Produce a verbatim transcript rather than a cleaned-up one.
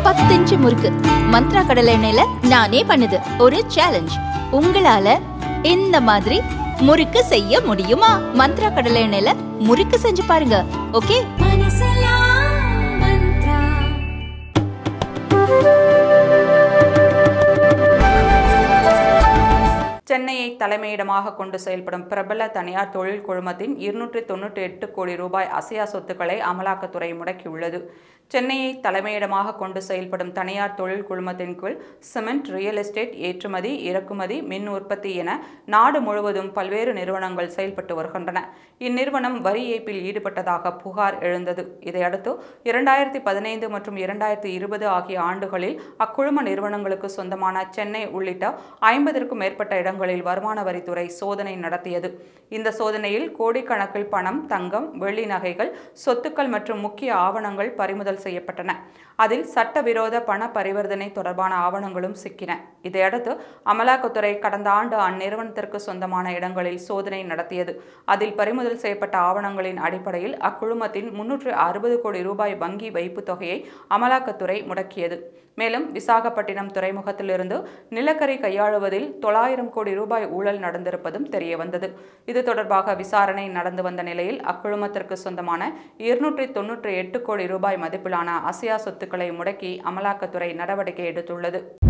பத்து இன்ச்சு முறுக்கு மந்த்ரா கடலை எண்ணெயில நானே பண்ணுது. ஒரு சேலஞ்ச், உங்களால இந்த மாதிரி முறுக்கு செய்ய முடியுமா? மந்த்ரா கடலை எண்ணெயில முறுக்கு செஞ்சு பாருங்க. ஓகே. சென்னையை தலைமையிடமாக கொண்டு செயல்படும் பிரபல தனியார் தொழில் குழுமத்தின் இருநூற்றி தொன்னூற்றி எட்டு கோடி ரூபாய் அசையா சொத்துக்களை அமலாக்கத்துறை முடக்கியுள்ளது. சென்னையை தலைமையிடமாக கொண்டு செயல்படும் தனியார் தொழில் குழுமத்தின் கீழ் சிமெண்ட், ரியல் எஸ்டேட், ஏற்றுமதி, இறக்குமதி, மின் உற்பத்தி என நாடு முழுவதும் பல்வேறு நிறுவனங்கள் செயல்பட்டு வருகின்றன. இந்நிறுவனம் வரி ஏய்ப்பில் ஈடுபட்டதாக புகார் எழுந்தது. இதையடுத்து இரண்டாயிரத்தி பதினைந்து மற்றும் இரண்டாயிரத்தி இருபது ஆகிய ஆண்டுகளில் அக்குழும நிறுவனங்களுக்கு சொந்தமான சென்னை உள்ளிட்ட ஐம்பதற்கும் மேற்பட்ட இடங்களில் வருமான வரித்துறை சோதனை நடத்தியது. இந்த சோதனையில் கோடிக்கணக்கில் பணம், தங்கம், வெள்ளி நகைகள், சொத்துக்கள் மற்றும் முக்கிய ஆவணங்கள் பறிமுதல் செய்யப்பட்டன. அதில் சட்டவிரோத பண பரிவர்த்தனை தொடர்பான ஆவணங்களும் சிக்கின. இதையடுத்து அமலாக்கத்துறை கடந்த ஆண்டு அந்நிறுவனத்திற்கு சொந்தமான இடங்களில் சோதனை நடத்தியது. அதில் பறிமுதல் செய்யப்பட்ட ஆவணங்களின் அடிப்படையில் அக்குழுமத்தின் முன்னூற்று அறுபது கோடி ரூபாய் வங்கி வைப்பு தொகையை அமலாக்கத்துறை முடக்கியது. மேலும் விசாகப்பட்டினம் துறைமுகத்திலிருந்து நிலக்கரி கையாளுவதில் தொள்ளாயிரம் கோடி ரூபாய் ஊழல் நடந்திருப்பதும் தெரியவந்தது. இது தொடர்பாக விசாரணை நடந்து வந்த நிலையில் அக்குழுமத்திற்கு சொந்தமான இருநூற்றி தொன்னூற்றி எட்டு கோடி ரூபாய் மதிப்பிலான அசையா சொத்துக்களை முடக்கி அமலாக்கத்துறை நடவடிக்கை எடுத்துள்ளது.